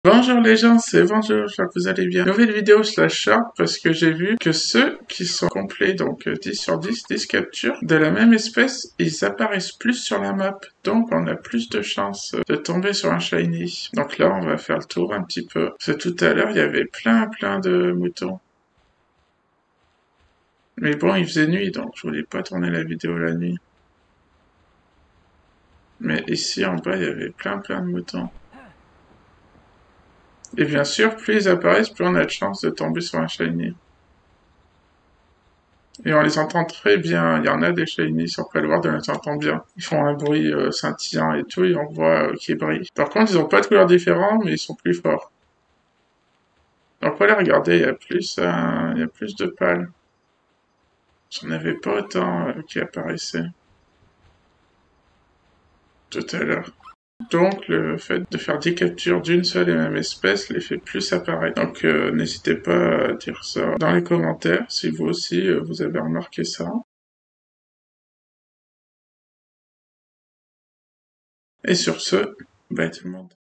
Bonjour les gens, c'est Bonjour, j'espère que vous allez bien. Nouvelle vidéo slash short parce que j'ai vu que ceux qui sont complets, donc 10 sur 10, 10 captures de la même espèce, ils apparaissent plus sur la map. Donc on a plus de chances de tomber sur un shiny. Donc là on va faire le tour un petit peu. Parce que tout à l'heure il y avait plein de moutons. Mais bon, il faisait nuit donc je voulais pas tourner la vidéo la nuit. Mais ici en bas il y avait plein de moutons. Et bien sûr, plus ils apparaissent, plus on a de chances de tomber sur un shiny. Et on les entend très bien. Il y en a des shiny sur Palworld, on les entend bien. Ils font un bruit scintillant et tout, et on voit qu'ils brillent. Par contre, ils ont pas de couleurs différentes, mais ils sont plus forts. Donc voilà, regardez, il y a plus de pales. J'en avais pas autant qui apparaissaient tout à l'heure. Donc le fait de faire 10 captures d'une seule et même espèce les fait plus apparaître. Donc n'hésitez pas à dire ça dans les commentaires si vous aussi vous avez remarqué ça. Et sur ce, bye tout le monde.